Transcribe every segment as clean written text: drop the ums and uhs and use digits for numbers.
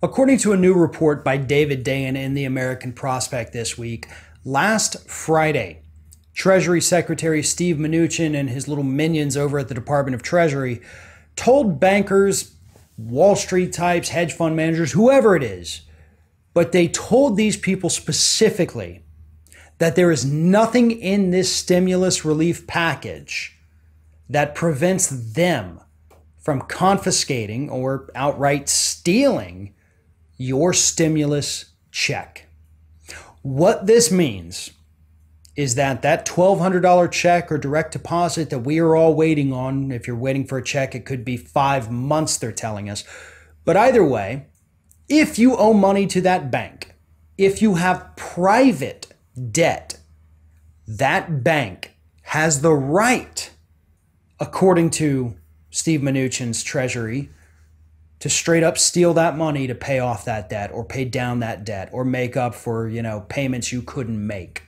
According to a new report by David Dayen in the American Prospect this week, last Friday, Treasury Secretary Steve Mnuchin and his little minions over at the Department of Treasury told bankers, Wall Street types, hedge fund managers, whoever it is, but they told these people specifically that there is nothing in this stimulus relief package that prevents them from confiscating or outright stealing your stimulus check. What this means is that $1,200 check or direct deposit that we are all waiting on, if you're waiting for a check, it could be 5 months, they're telling us. But either way, if you owe money to that bank, if you have private debt, that bank has the right, according to Steve Mnuchin's Treasury, to straight up steal that money to pay off that debt or pay down that debt or make up for, payments you couldn't make.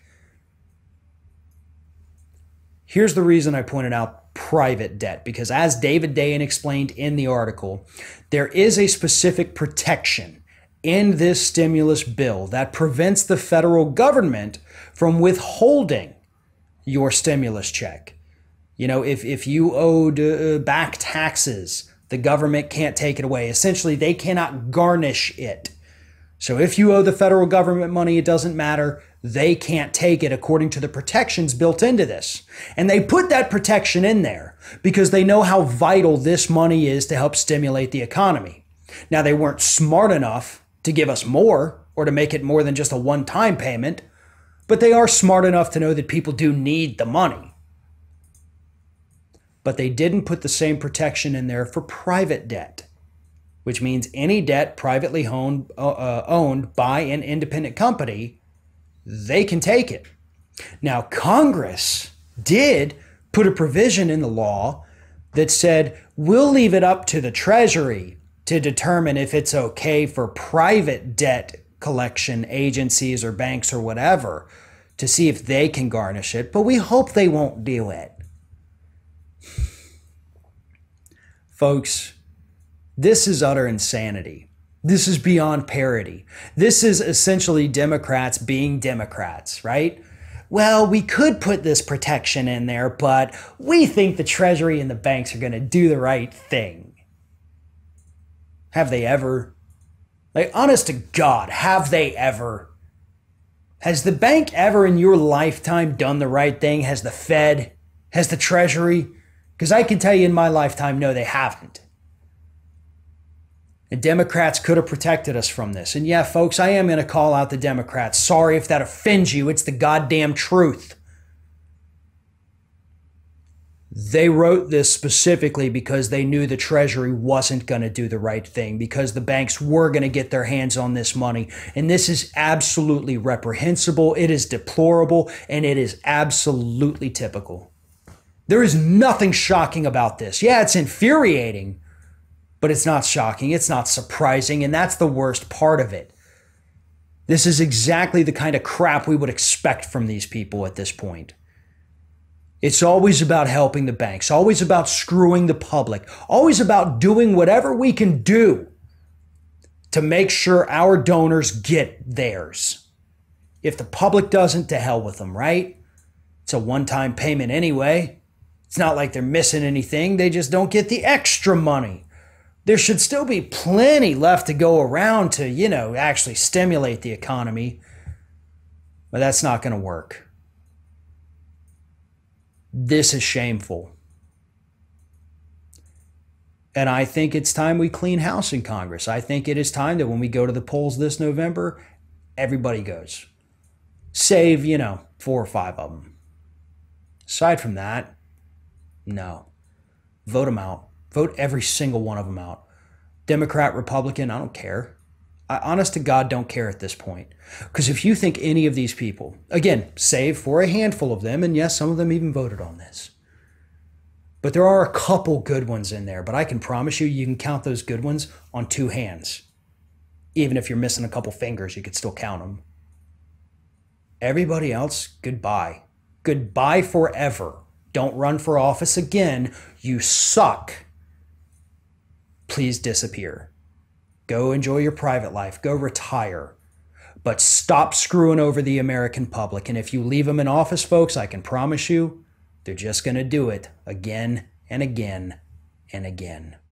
Here's the reason I pointed out private debt, because as David Dayen explained in the article, there is a specific protection in this stimulus bill that prevents the federal government from withholding your stimulus check. If you owed back taxes, the government can't take it away. Essentially, they cannot garnish it. So if you owe the federal government money, it doesn't matter. They can't take it according to the protections built into this. And they put that protection in there because they know how vital this money is to help stimulate the economy. Now, they weren't smart enough to give us more or to make it more than just a one-time payment, but they are smart enough to know that people do need the money. But they didn't put the same protection in there for private debt, which means any debt privately owned by an independent company, they can take it. Now, Congress did put a provision in the law that said, we'll leave it up to the Treasury to determine if it's okay for private debt collection agencies or banks or whatever to see if they can garnish it, but we hope they won't do it. Folks, this is utter insanity. This is beyond parody. This is essentially Democrats being Democrats, right? Well, we could put this protection in there, but we think the Treasury and the banks are going to do the right thing. Have they ever? Honest to God, have they ever? Has the bank ever in your lifetime done the right thing? Has the Fed? Has the Treasury? Because I can tell you in my lifetime, no, they haven't. And Democrats could have protected us from this. And yeah, folks, I am going to call out the Democrats. Sorry if that offends you. It's the goddamn truth. They wrote this specifically because they knew the Treasury wasn't going to do the right thing, because the banks were going to get their hands on this money. And this is absolutely reprehensible. It is deplorable, and it is absolutely typical. There is nothing shocking about this. Yeah, it's infuriating, but it's not shocking. It's not surprising, and that's the worst part of it. This is exactly the kind of crap we would expect from these people at this point. It's always about helping the banks, always about screwing the public, always about doing whatever we can do to make sure our donors get theirs. If the public doesn't, to hell with them, right? It's a one-time payment anyway. It's not like they're missing anything. They just don't get the extra money. There should still be plenty left to go around to, actually stimulate the economy. But that's not going to work. This is shameful. And I think it's time we clean house in Congress. I think it is time that when we go to the polls this November, everybody goes. Save, 4 or 5 of them. Aside from that, no. Vote them out. Vote every single one of them out. Democrat, Republican, I don't care. I, honest to God, don't care at this point. Because if you think any of these people, again, save for a handful of them, and yes, some of them even voted on this. But there are a couple good ones in there, but I can promise you, you can count those good ones on 2 hands. Even if you're missing a couple fingers, you could still count them. Everybody else, goodbye. Goodbye forever. Don't run for office again. You suck. Please disappear. Go enjoy your private life. Go retire. But stop screwing over the American public. And if you leave them in office, folks, I can promise you, they're just going to do it again and again and again.